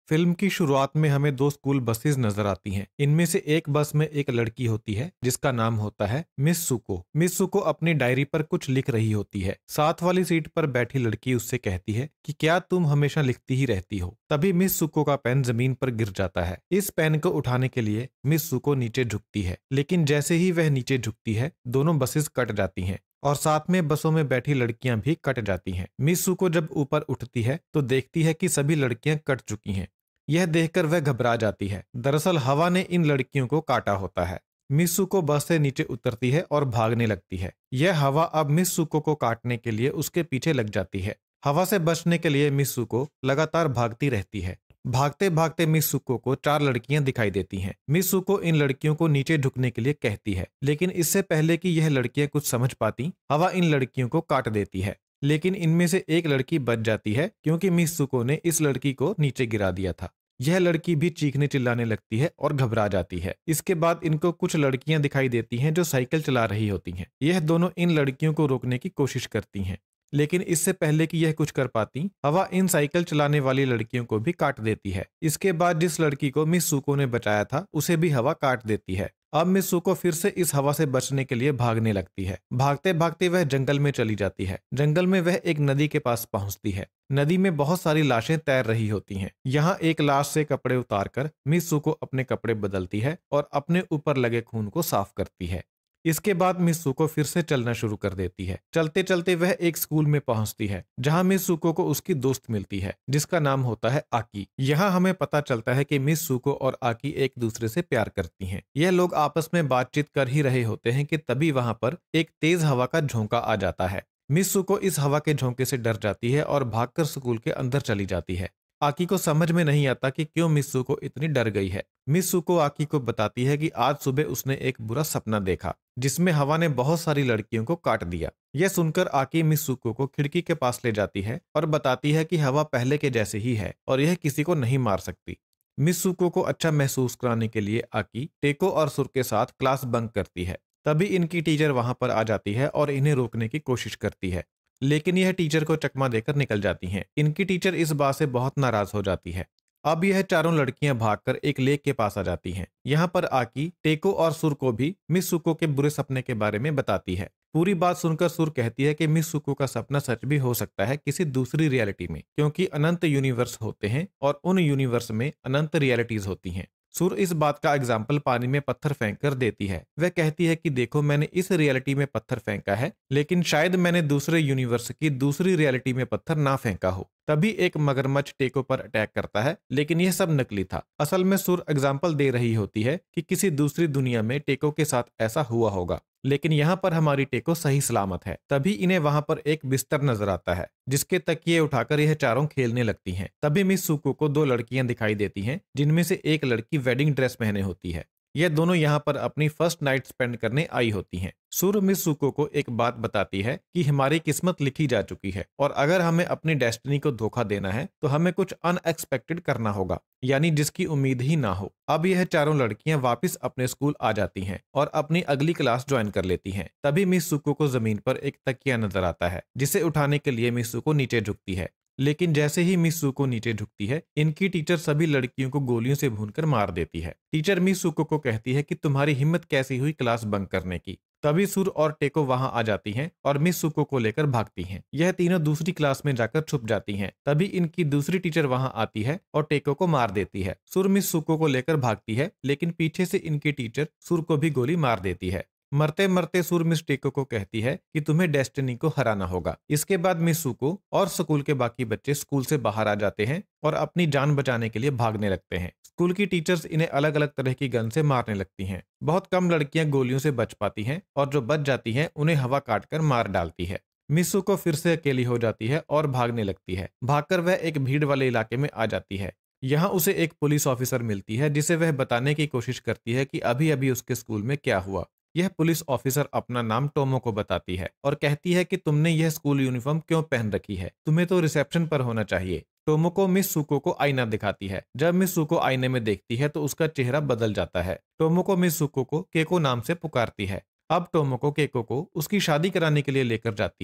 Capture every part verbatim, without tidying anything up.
Film की शुरुआत में हमें दो स्कूल बसेस नजर आती हैं। इनमें से एक बस में एक लड़की होती है जिसका नाम होता है मित्सुको। मित्सुको अपनी डायरी पर कुछ लिख रही होती है। साथ वाली सीट पर बैठी लड़की उससे कहती है कि क्या तुम हमेशा लिखती ही रहती हो। तभी मित्सुको का पेन जमीन पर गिर जाता है। इस पेन को उठाने के लिए मित्सुको नीचे झुकती है, लेकिन जैसे ही वह नीचे झुकती है दोनों बसेस कट जाती हैं और साथ में बसों में बैठी लड़कियां भी कट जाती हैं। मित्सुको जब ऊपर उठती है तो देखती है कि सभी लड़कियां कट चुकी हैं। यह देखकर वह घबरा जाती है। दरअसल हवा ने इन लड़कियों को काटा होता है। मित्सुको बस से नीचे उतरती है और भागने लगती है। यह हवा अब मित्सुको को काटने के लिए उसके पीछे लग जाती है। हवा से बचने के लिए मित्सुको लगातार भागती रहती है। भागते भागते मित्सुको को चार लड़कियां दिखाई देती हैं। मित्सुको इन लड़कियों को नीचे झुकने के लिए कहती है, लेकिन इससे पहले कि यह लड़कियां कुछ समझ पाती, हवा इन लड़कियों को काट देती है। लेकिन इनमें से एक लड़की बच जाती है क्योंकि मित्सुको ने इस लड़की को नीचे गिरा दिया था। यह लड़की भी चीखने चिल्लाने लगती है और घबरा जाती है। इसके बाद इनको कुछ लड़कियां दिखाई देती हैं जो साइकिल चला रही होती हैं। यह दोनों इन लड़कियों को रोकने की कोशिश करती हैं, लेकिन इससे पहले कि यह कुछ कर पाती, हवा इन साइकिल चलाने वाली लड़कियों को भी काट देती है। इसके बाद जिस लड़की को मित्सुको ने बचाया था उसे भी हवा काट देती है। अब मित्सुको फिर से इस हवा से बचने के लिए भागने लगती है। भागते भागते वह जंगल में चली जाती है। जंगल में वह एक नदी के पास पहुंचती है। नदी में बहुत सारी लाशें तैर रही होती हैं। यहाँ एक लाश से कपड़े उतारकर मित्सुको अपने कपड़े बदलती है और अपने ऊपर लगे खून को साफ करती है। इसके बाद मित्सुको फिर से चलना शुरू कर देती है। चलते चलते वह एक स्कूल में पहुंचती है जहां मित्सुको को उसकी दोस्त मिलती है जिसका नाम होता है आकी। यहाँ हमें पता चलता है कि मित्सुको और आकी एक दूसरे से प्यार करती हैं। यह लोग आपस में बातचीत कर ही रहे होते हैं कि तभी वहां पर एक तेज हवा का झोंका आ जाता है। मित्सुको इस हवा के झोंके से डर जाती है और भागकर स्कूल के अंदर चली जाती है। आकी को समझ में नहीं आता कि क्यों मित्सुको इतनी डर गई है। मित्सुको आकी को बताती है कि आज सुबह उसने एक बुरा सपना देखा जिसमें हवा ने बहुत सारी लड़कियों को काट दिया। यह सुनकर आकी मित्सुको को खिड़की के पास ले जाती है और बताती है कि हवा पहले के जैसे ही है और यह किसी को नहीं मार सकती। मित्सुको को अच्छा महसूस कराने के लिए आकी टेको और सुर के साथ क्लास बंक करती है। तभी इनकी टीचर वहां पर आ जाती है और इन्हें रोकने की कोशिश करती है, लेकिन यह टीचर को चकमा देकर निकल जाती हैं। इनकी टीचर इस बात से बहुत नाराज हो जाती है। अब यह चारों लड़कियां भागकर एक लेक के पास आ जाती हैं। यहाँ पर आकी टेको और सुर को भी मित्सुको के बुरे सपने के बारे में बताती है। पूरी बात सुनकर सुर कहती है कि मित्सुको का सपना सच भी हो सकता है किसी दूसरी रियलिटी में, क्योंकि अनंत यूनिवर्स होते हैं और उन यूनिवर्स में अनंत रियलिटीज होती हैं। सुर इस बात का एग्जाम्पल पानी में पत्थर फेंक कर देती है। वह कहती है कि देखो, मैंने इस रियलिटी में पत्थर फेंका है, लेकिन शायद मैंने दूसरे यूनिवर्स की दूसरी रियलिटी में पत्थर ना फेंका हो। तभी एक मगरमच्छ टेको पर अटैक करता है, लेकिन यह सब नकली था। असल में सुर एग्जाम्पल दे रही होती है कि किसी दूसरी दुनिया में टेको के साथ ऐसा हुआ होगा, लेकिन यहाँ पर हमारी टेको सही सलामत है। तभी इन्हें वहां पर एक बिस्तर नजर आता है जिसके तकिए उठाकर यह चारों खेलने लगती हैं। तभी मित्सुको को दो लड़कियां दिखाई देती हैं जिनमें से एक लड़की वेडिंग ड्रेस पहने होती है। यह दोनों यहाँ पर अपनी फर्स्ट नाइट स्पेंड करने आई होती हैं। सुर मित्सुको को एक बात बताती है कि हमारी किस्मत लिखी जा चुकी है और अगर हमें अपनी डेस्टिनी को धोखा देना है तो हमें कुछ अनएक्सपेक्टेड करना होगा, यानी जिसकी उम्मीद ही ना हो। अब यह चारों लड़कियां वापस अपने स्कूल आ जाती हैं और अपनी अगली क्लास ज्वाइन कर लेती हैं। तभी मित्सुको को जमीन पर एक तकिया नजर आता है जिसे उठाने के लिए मित्सुको नीचे झुकती है, लेकिन जैसे ही मित्सुको नीचे झुकती है, इनकी टीचर सभी लड़कियों को गोलियों से भूनकर मार देती है। टीचर मित्सुको को कहती है कि तुम्हारी हिम्मत कैसी हुई क्लास बंक करने की। तभी सुर और टेको वहां आ जाती हैं और मित्सुको को लेकर भागती हैं। यह तीनों दूसरी क्लास में जाकर छुप जाती हैं। तभी इनकी दूसरी टीचर वहां आती है और टेको को मार देती है। सुर मित्सुको को लेकर भागती है, लेकिन पीछे से इनकी टीचर सुर को भी गोली मार देती है। मरते मरते सुर मिस टेको को कहती है कि तुम्हें डेस्टिनी को हराना होगा। इसके बाद मित्सुको और स्कूल के बाकी बच्चे स्कूल से बाहर आ जाते हैं और अपनी जान बचाने के लिए भागने लगते हैं। स्कूल की टीचर्स इन्हें अलग अलग तरह की गन से मारने लगती हैं। बहुत कम लड़कियां गोलियों से बच पाती हैं और जो बच जाती हैं उन्हें हवा काटकर मार डालती है। मित्सुको फिर से अकेली हो जाती है और भागने लगती है। भागकर वह एक भीड़ वाले इलाके में आ जाती है। यहाँ उसे एक पुलिस ऑफिसर मिलती है जिसे वह बताने की कोशिश करती है कि अभी अभी उसके स्कूल में क्या हुआ। यह पुलिस ऑफिसर अपना नाम टोमो को बताती है और कहती है कि तुमने यह स्कूल यूनिफॉर्म क्यों पहन रखी है, तुम्हें तो रिसेप्शन पर होना चाहिए। टोमोको मित्सुको को आईना दिखाती है। जब मित्सुको आईने में देखती है तो उसका चेहरा बदल जाता है। टोमोको मित्सुको को केको नाम से पुकारती है। अब टोमोको केको को उसकी शादी कराने के लिए लेकर जाती है।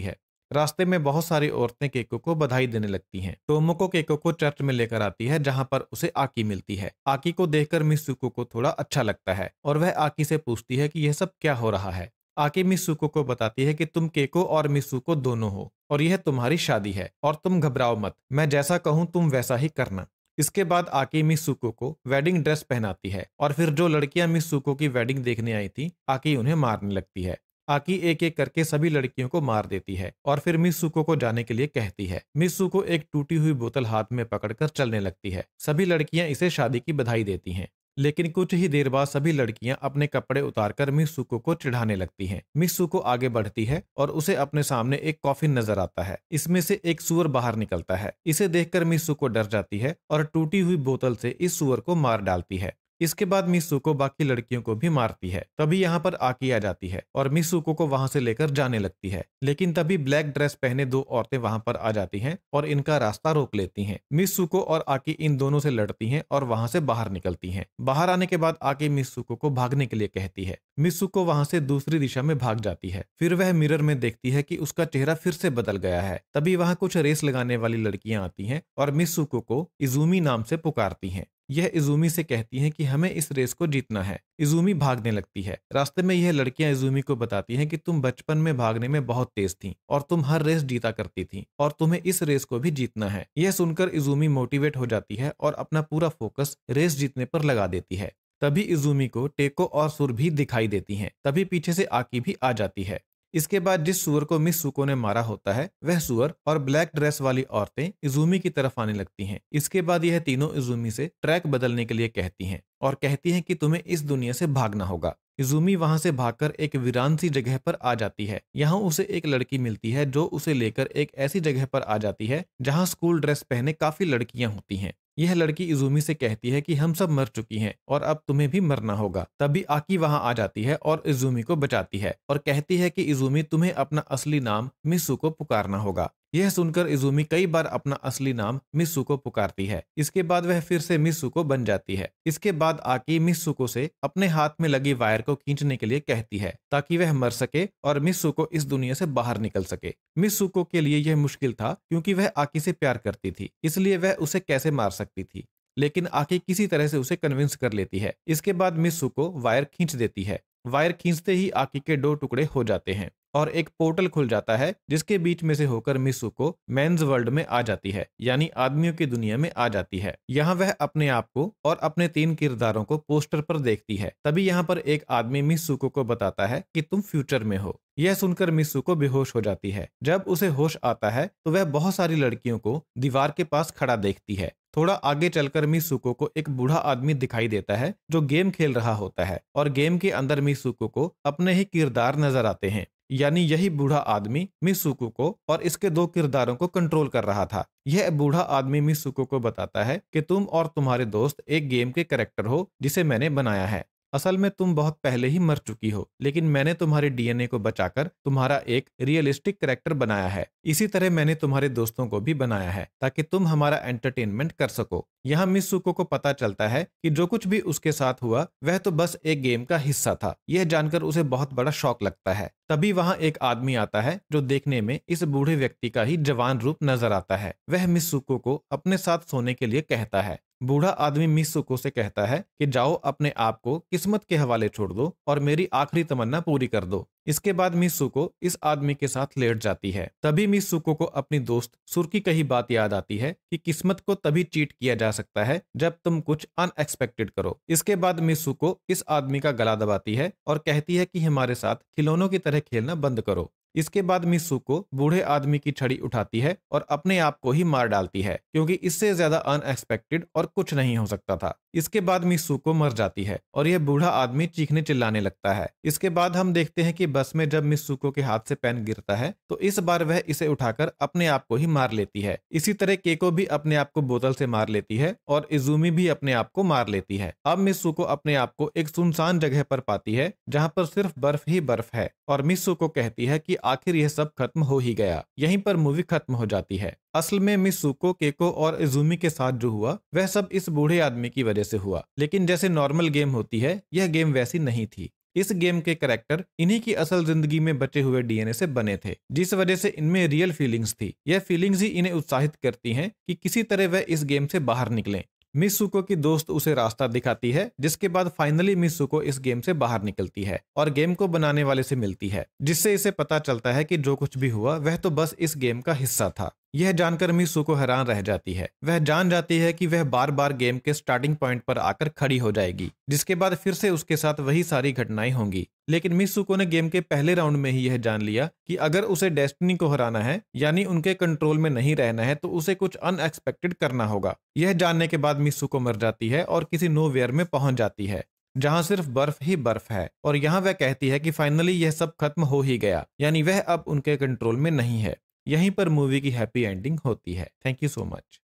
रास्ते में बहुत सारी औरतें केको को बधाई देने लगती हैं। टोमोको केको को चर्च में लेकर आती है जहाँ पर उसे आकी मिलती है। आकी को देखकर मित्सुको को थोड़ा अच्छा लगता है और वह आकी से पूछती है कि यह सब क्या हो रहा है। आकी मित्सुको को बताती है कि तुम केको और मित्सुको दोनों हो और यह तुम्हारी शादी है और तुम घबराओ मत, मैं जैसा कहूँ तुम वैसा ही करना। इसके बाद आकी मित्सुको को वेडिंग ड्रेस पहनाती है और फिर जो लड़कियां मित्सुको की वेडिंग देखने आई थी, आकी उन्हें मारने लगती है। आकी एक एक करके सभी लड़कियों को मार देती है और फिर मित्सुको को जाने के लिए कहती है। मित्सुको एक टूटी हुई बोतल हाथ में पकड़कर चलने लगती है। सभी लड़कियां इसे शादी की बधाई देती हैं। लेकिन कुछ ही देर बाद सभी लड़कियां अपने कपड़े उतारकर मित्सुको को चिढ़ाने लगती हैं। मित्सुको आगे बढ़ती है और उसे अपने सामने एक कॉफिन नजर आता है। इसमें से एक सुअर बाहर निकलता है। इसे देखकर मित्सुको डर जाती है और टूटी हुई बोतल से इस सुअर को मार डालती है। इसके बाद मित्सुको बाकी लड़कियों को भी मारती है। तभी यहाँ पर आकी आ जाती है और मित्सुको को वहां से लेकर जाने लगती है। लेकिन तभी ब्लैक ड्रेस पहने दो औरतें वहां पर आ जाती हैं और इनका रास्ता रोक लेती हैं। मित्सुको और आकी इन दोनों से लड़ती हैं और वहां से बाहर निकलती हैं। बाहर आने के बाद आकी मित्सुको को भागने के लिए कहती है। मित्सुको वहां से दूसरी दिशा में भाग जाती है। फिर वह मिरर में देखती है कि उसका चेहरा फिर से बदल गया है। तभी वहां कुछ रेस लगाने वाली लड़कियां आती हैं और मित्सुको को इजुमी नाम से पुकारती हैं। यह इजुमी से कहती हैं कि हमें इस रेस को जीतना है। इजुमी भागने लगती है। रास्ते में यह लड़कियां इजुमी को बताती हैं कि तुम बचपन में भागने में बहुत तेज थी और तुम हर रेस जीता करती थी और तुम्हें इस रेस को भी जीतना है। यह सुनकर इजुमी मोटिवेट हो जाती है और अपना पूरा फोकस रेस जीतने पर लगा देती है। तभी इजुमी को टेको और सुर भी दिखाई देती हैं। तभी पीछे से आकी भी आ जाती है। इसके बाद जिस सुअर को मित्सुको ने मारा होता है, वह सुअर और ब्लैक ड्रेस वाली औरतें इजुमी की तरफ आने लगती हैं। इसके बाद यह तीनों इजुमी से ट्रैक बदलने के लिए कहती हैं और कहती हैं कि तुम्हें इस दुनिया से भागना होगा। इजुमी वहां से भागकर एक वीरान सी जगह पर आ जाती है। यहाँ उसे एक लड़की मिलती है जो उसे लेकर एक ऐसी जगह पर आ जाती है जहाँ स्कूल ड्रेस पहने काफी लड़कियां होती हैं। यह लड़की इजुमी से कहती है कि हम सब मर चुकी हैं और अब तुम्हें भी मरना होगा। तभी आकी वहां आ जाती है और इजुमी को बचाती है और कहती है कि इजुमी तुम्हें अपना असली नाम मित्सुको पुकारना होगा। यह सुनकर इजुमी कई बार अपना असली नाम मित्सुको पुकारती है। इसके बाद वह फिर से मित्सुको बन जाती है। इसके बाद आकी मित्सुको से अपने हाथ में लगी वायर को खींचने के लिए कहती है ताकि वह मर सके और मित्सुको इस दुनिया से बाहर निकल सके। मित्सुको के लिए यह मुश्किल था क्योंकि वह आकी से प्यार करती थी, इसलिए वह उसे कैसे मार सकती थी। लेकिन आकी किसी तरह से उसे कन्विंस कर लेती है। इसके बाद मित्सुको वायर खींच देती है। वायर खींचते ही आकी के दो टुकड़े हो जाते हैं और एक पोर्टल खुल जाता है जिसके बीच में से होकर मित्सुको मेंस वर्ल्ड में आ जाती है, यानी आदमियों की दुनिया में आ जाती है। यहाँ वह अपने आप को और अपने तीन किरदारों को पोस्टर पर देखती है। तभी यहाँ पर एक आदमी मित्सुको को बताता है कि तुम फ्यूचर में हो। यह सुनकर मित्सुको बेहोश हो जाती है। जब उसे होश आता है तो वह बहुत सारी लड़कियों को दीवार के पास खड़ा देखती है। थोड़ा आगे चलकर मित्सुको को एक बूढ़ा आदमी दिखाई देता है जो गेम खेल रहा होता है और गेम के अंदर मित्सुको को अपने ही किरदार नजर आते हैं, यानी यही बूढ़ा आदमी मित्सुको को और इसके दो किरदारों को कंट्रोल कर रहा था। यह बूढ़ा आदमी मित्सुको को बताता है कि तुम और तुम्हारे दोस्त एक गेम के कैरेक्टर हो जिसे मैंने बनाया है। असल में तुम बहुत पहले ही मर चुकी हो, लेकिन मैंने तुम्हारे डीएनए को बचाकर तुम्हारा एक रियलिस्टिक कैरेक्टर बनाया है। इसी तरह मैंने तुम्हारे दोस्तों को भी बनाया है ताकि तुम हमारा एंटरटेनमेंट कर सको। यहाँ मित्सुको को पता चलता है कि जो कुछ भी उसके साथ हुआ वह तो बस एक गेम का हिस्सा था। यह जानकर उसे बहुत बड़ा शौक लगता है। तभी वहाँ एक आदमी आता है जो देखने में इस बूढ़े व्यक्ति का ही जवान रूप नजर आता है। वह मित्सुको को अपने साथ सोने के लिए कहता है। बूढ़ा आदमी मित्सुको से कहता है कि जाओ अपने आप को किस्मत के हवाले छोड़ दो और मेरी आखिरी तमन्ना पूरी कर दो। इसके बाद मित्सुको इस आदमी के साथ लेट जाती है। तभी मित्सुको को अपनी दोस्त सुर की कही बात याद आती है कि किस्मत को तभी चीट किया जा सकता है जब तुम कुछ अनएक्सपेक्टेड करो। इसके बाद मित्सुको इस आदमी का गला दबाती है और कहती है कि हमारे साथ खिलौनों की तरह खेलना बंद करो। इसके बाद मित्सुको बूढ़े आदमी की छड़ी उठाती है और अपने आप को ही मार डालती है क्योंकि इससे ज्यादा अनएक्सपेक्टेड और कुछ नहीं हो सकता था। इसके बाद मित्सुको मर जाती है और यह बूढ़ा आदमी चीखने चिल्लाने लगता है। इसके बाद हम देखते हैं कि बस में जब मित्सुको के हाथ से पेन गिरता है तो इस बार वह इसे उठाकर अपने आप को ही मार लेती है। इसी तरह केको भी अपने आप को बोतल से मार लेती है और इजुमी भी अपने आप को मार लेती है। अब मित्सुको अपने आप को एक सुनसान जगह पर पाती है जहाँ पर सिर्फ बर्फ ही बर्फ है और मित्सुको कहती है कि आखिर यह सब खत्म हो ही गया। यहीं पर मूवी खत्म हो जाती है। असल में मित्सुको, केको और इजुमी के साथ जो हुआ वह सब इस बूढ़े आदमी की वजह से हुआ, लेकिन जैसे नॉर्मल गेम होती है यह गेम वैसी नहीं थी। इस गेम के कैरेक्टर इन्हीं की असल जिंदगी में बचे हुए डीएनए से बने थे, जिस वजह से इनमें रियल फीलिंग्स थी। यह फीलिंग्स ही इन्हें उत्साहित करती हैं कि किसी तरह वह इस गेम से बाहर निकलें। मित्सुको की दोस्त उसे रास्ता दिखाती है, जिसके बाद फाइनली मित्सुको इस गेम से बाहर निकलती है और गेम को बनाने वाले से मिलती है, जिससे इसे पता चलता है कि जो कुछ भी हुआ वह तो बस इस गेम का हिस्सा था। यह जानकर मित्सुको हैरान रह जाती है। वह जान जाती है कि वह बार बार गेम के स्टार्टिंग पॉइंट पर आकर खड़ी हो जाएगी, जिसके बाद फिर से उसके साथ वही सारी घटनाएं होंगी। लेकिन मित्सुको ने गेम के पहले राउंड में ही यह जान लिया कि अगर उसे डेस्टिनी को हराना है, यानी उनके कंट्रोल में नहीं रहना है, तो उसे कुछ अनएक्सपेक्टेड करना होगा। यह जानने के बाद मित्सुको मर जाती है और किसी नोवेयर में पहुंच जाती है, जहां सिर्फ बर्फ ही बर्फ है। और यहां वह कहती है कि फाइनली यह सब खत्म हो ही गया, यानी वह अब उनके कंट्रोल में नहीं है। यहीं पर मूवी की हैप्पी एंडिंग होती है। Thank you so much.